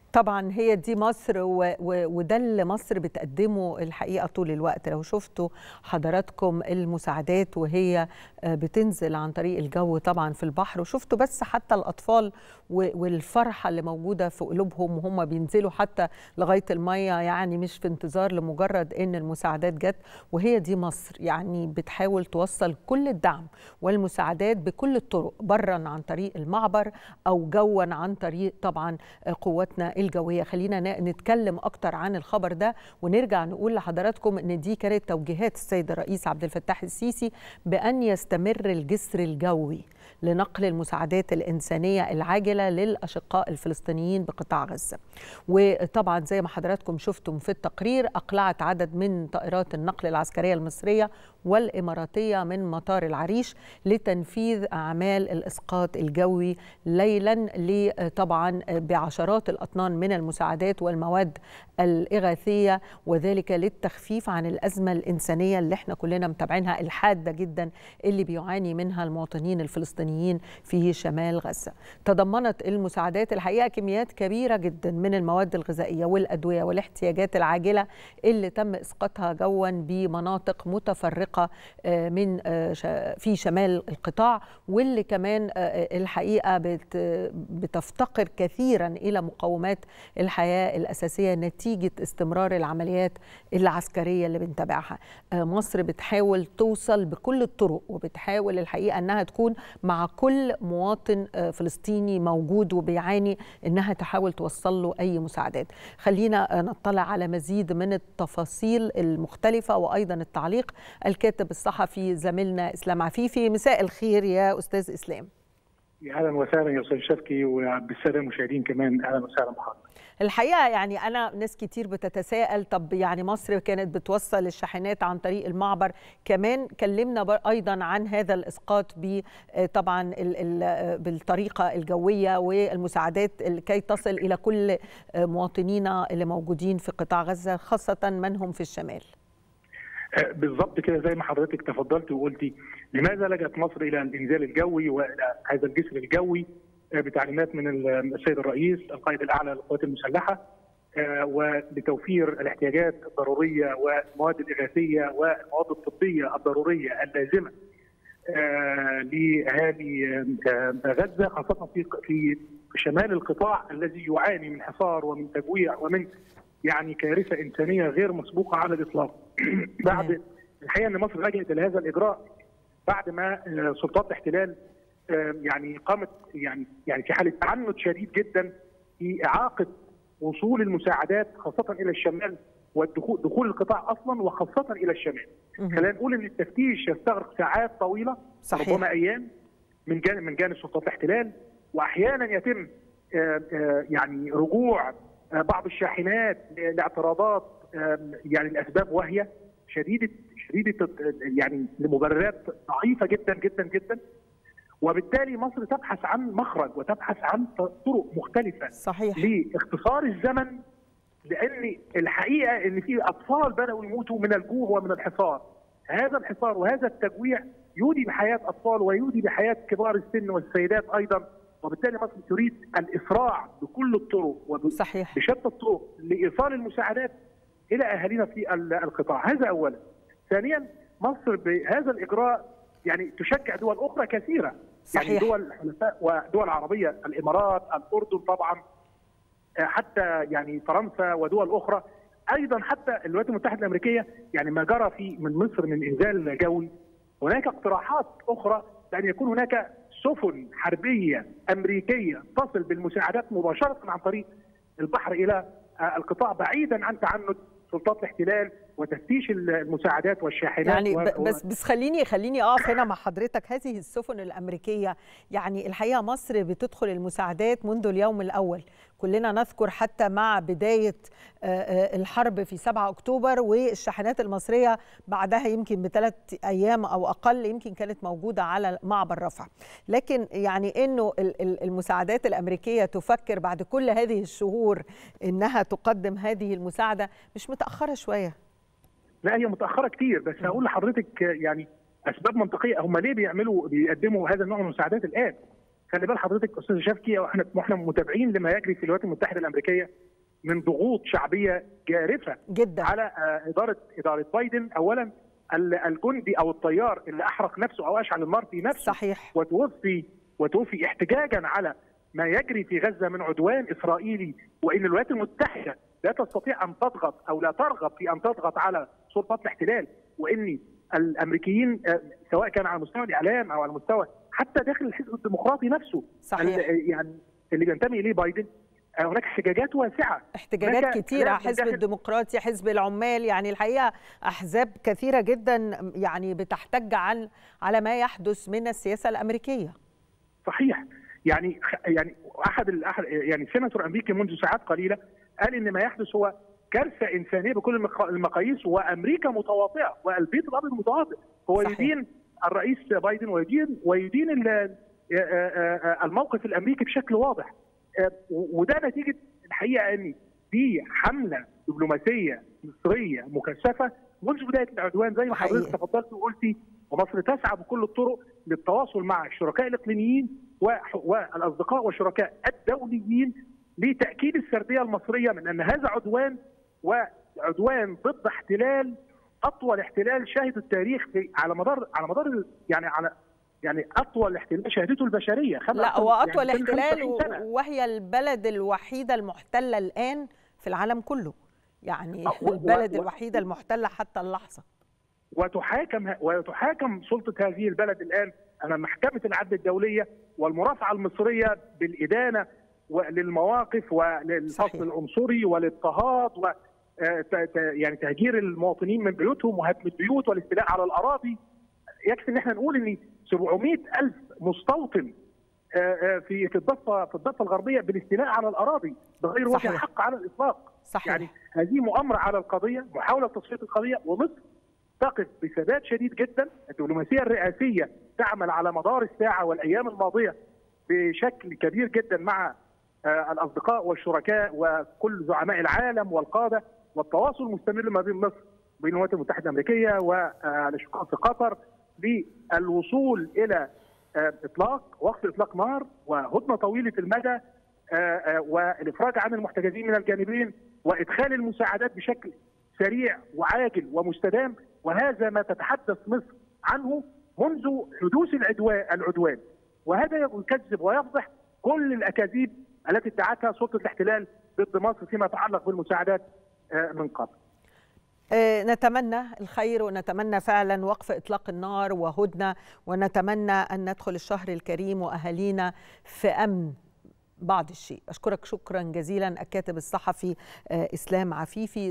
طبعا هي دي مصر وده اللي مصر بتقدمه الحقيقة طول الوقت. لو شفتوا حضراتكم المساعدات وهي بتنزل عن طريق الجو طبعا في البحر، وشفتوا بس حتى الأطفال والفرحة اللي موجودة في قلوبهم وهم بينزلوا حتى لغاية المية، يعني مش في انتظار لمجرد ان المساعدات جت. وهي دي مصر، يعني بتحاول توصل كل الدعم والمساعدات بكل الطرق، برا عن طريق المعبر أو جوا عن طريق طبعا قواتنا الجوية. خلينا نتكلم أكتر عن الخبر ده ونرجع نقول لحضراتكم أن دي كانت توجيهات السيد الرئيس عبد الفتاح السيسي بأن يستمر الجسر الجوي لنقل المساعدات الإنسانية العاجلة للأشقاء الفلسطينيين بقطاع غزة. وطبعا زي ما حضراتكم شفتم في التقرير، أقلعت عدد من طائرات النقل العسكرية المصرية والإماراتية من مطار العريش لتنفيذ أعمال الإسقاط الجوي ليلا طبعا بعشرات الأطنان من المساعدات والمواد الإغاثية، وذلك للتخفيف عن الأزمة الإنسانية اللي احنا كلنا متابعينها الحادة جدا اللي بيعاني منها المواطنين الفلسطينيين في شمال غزة. تضمنت المساعدات الحقيقة كميات كبيرة جدا من المواد الغذائية والأدوية والاحتياجات العاجلة اللي تم إسقاطها جوا بمناطق متفرقة في شمال القطاع، واللي كمان الحقيقة بتفتقر كثيرا إلى مقومات الحياة الأساسية نتيجة استمرار العمليات العسكرية اللي بنتابعها. مصر بتحاول توصل بكل الطرق، وبتحاول الحقيقة أنها تكون مع كل مواطن فلسطيني موجود وبيعاني أنها تحاول توصل له أي مساعدات. خلينا نطلع على مزيد من التفاصيل المختلفة وأيضا التعليق الكاتب الصحفي زميلنا إسلام عفيفي. مساء الخير يا أستاذ إسلام. اهلا وسهلا يا استاذ شفكي، وبالساده المشاهدين كمان اهلا وسهلا بحضرتك. الحقيقه يعني انا ناس كتير بتتساءل، طب يعني مصر كانت بتوصل الشاحنات عن طريق المعبر، كمان كلمنا ايضا عن هذا الاسقاط طبعا بالطريقه الجويه والمساعدات كي تصل الى كل مواطنينا اللي موجودين في قطاع غزه، خاصه من هم في الشمال. بالضبط كده زي ما حضرتك تفضلتي وقلتي، لماذا لجأت مصر الى الانزال الجوي والى هذا الجسر الجوي بتعليمات من السيد الرئيس القائد الاعلى للقوات المسلحه، ولتوفير الاحتياجات الضروريه والمواد الاغاثيه والمواد الطبيه الضروريه اللازمه لاهالي غزه، خاصه في شمال القطاع الذي يعاني من حصار ومن تجويع ومن يعني كارثه انسانيه غير مسبوقه على الاطلاق. بعد الحقيقه ان مصر لجأت الى هذا الاجراء بعد ما سلطات الاحتلال يعني قامت يعني في حاله تعنت شديد جدا في اعاقه وصول المساعدات خاصه الى الشمال ودخول القطاع اصلا وخاصه الى الشمال. خلينا نقول ان التفتيش يستغرق ساعات طويله، صحيح، ربما ايام من جانب سلطات الاحتلال، واحيانا يتم يعني رجوع بعض الشاحنات لاعتراضات يعني الاسباب وهي شديده يعني لمبررات ضعيفه جدا جدا جدا، وبالتالي مصر تبحث عن مخرج وتبحث عن طرق مختلفه، صحيح، لاختصار الزمن، لان الحقيقه ان في اطفال بداوا يموتوا من الجوع ومن الحصار. هذا الحصار وهذا التجويع يودي بحياه اطفال ويودي بحياه كبار السن والسيدات ايضا، وبالتالي مصر تريد الاسراع بكل الطرق وبشتى الطرق لايصال المساعدات الى اهالينا في القطاع. هذا اولا. ثانيا، مصر بهذا الاجراء يعني تشجع دول اخرى كثيره، صحيح، يعني دول الحلفاء ودول عربيه، الامارات، الاردن طبعا، حتى يعني فرنسا ودول اخرى ايضا، حتى الولايات المتحده الامريكيه. يعني ما جرى من مصر من انزال جوي، هناك اقتراحات اخرى بان يكون هناك سفن حربيه امريكيه تصل بالمساعدات مباشره عن طريق البحر الى القطاع، بعيدا عن تعنت سلطات الاحتلال وتفتيش المساعدات والشاحنات. يعني بس خليني اقف هنا مع حضرتك. هذه السفن الامريكيه، يعني الحقيقه مصر بتدخل المساعدات منذ اليوم الاول. كلنا نذكر حتى مع بدايه الحرب في 7 اكتوبر، والشاحنات المصريه بعدها يمكن ب3 ايام او اقل يمكن كانت موجوده على معبر رفح. لكن يعني انه المساعدات الامريكيه تفكر بعد كل هذه الشهور انها تقدم هذه المساعده، مش متاخره شويه؟ لا، هي متاخره كتير، بس هقول لحضرتك يعني اسباب منطقيه. هم ليه بيقدموا هذا النوع من المساعدات الان؟ خلي بال حضرتك استاذ شفكي، احنا متابعين لما يجري في الولايات المتحده الامريكيه من ضغوط شعبيه جارفه جدا على اداره بايدن. اولا الجندي او الطيار اللي احرق نفسه او اشعل النار في نفسه، صحيح، وتوفي احتجاجا على ما يجري في غزه من عدوان اسرائيلي، وان الولايات المتحده لا تستطيع ان تضغط او لا ترغب في ان تضغط على سلطات الاحتلال، وان الامريكيين سواء كان على مستوى الاعلام او على مستوى حتى داخل الحزب الديمقراطي نفسه، صحيح، يعني اللي بينتمي اليه بايدن، هناك احتجاجات واسعه، احتجاجات كثيره، حزب الديمقراطي، حزب العمال، يعني الحقيقه احزاب كثيره جدا يعني بتحتج على ما يحدث من السياسه الامريكيه. صحيح، يعني احد يعني سيناتور امريكي منذ ساعات قليله قال ان ما يحدث هو كارثه انسانيه بكل المقاييس، وامريكا متواطئه والبيت الابيض متواطئ، هو صحيح. يدين الرئيس بايدن ويدين الموقف الامريكي بشكل واضح، وده نتيجه الحقيقه ان دي حمله دبلوماسيه مصريه مكثفه منذ بدايه العدوان زي ما حضرتك تفضلت وقلتي، ومصر تسعى بكل الطرق للتواصل مع الشركاء الاقليميين والاصدقاء والشركاء الدوليين لتاكيد السرديه المصريه من ان هذا عدوان، وعدوان ضد احتلال اطول احتلال شهده التاريخ على مدار يعني اطول احتلال شهدته البشريه. لا، واطول يعني احتلال وهي البلد الوحيده المحتله الان في العالم كله، يعني البلد الوحيده المحتله حتى اللحظه، وتحاكم سلطه هذه البلد الان امام محكمه العدل الدوليه والمرافعه المصريه بالادانه للمواقف وللفصل العنصري والاضطهاد يعني تهجير المواطنين من بيوتهم وهدم البيوت والاستيلاء على الاراضي. يكفي ان احنا نقول ان 700,000 مستوطن في الضفه الغربيه بالاستيلاء على الاراضي بغير وجه حق على الاطلاق. صحيح. يعني هذه مؤامره على القضيه، محاوله تصفيه القضيه، ومصر تقف بثبات شديد جدا. الدبلوماسيه الرئاسيه تعمل على مدار الساعه والايام الماضيه بشكل كبير جدا مع الاصدقاء والشركاء وكل زعماء العالم والقاده، والتواصل مستمر ما بين مصر وبين الولايات المتحده الامريكيه والاشقاء في قطر للوصول الى وقف اطلاق نار وهدنه طويله المدى، والافراج عن المحتجزين من الجانبين، وادخال المساعدات بشكل سريع وعاجل ومستدام. وهذا ما تتحدث مصر عنه منذ حدوث العدوان، وهذا يكذب ويفضح كل الاكاذيب التي ادعتها سلطه الاحتلال ضد مصر فيما يتعلق بالمساعدات من قبل. نتمنى الخير، ونتمنى فعلا وقف إطلاق النار وهدنة، ونتمنى أن ندخل الشهر الكريم وأهالينا في أمن بعض الشيء. أشكرك شكرا جزيلا الكاتب الصحفي إسلام عفيفي.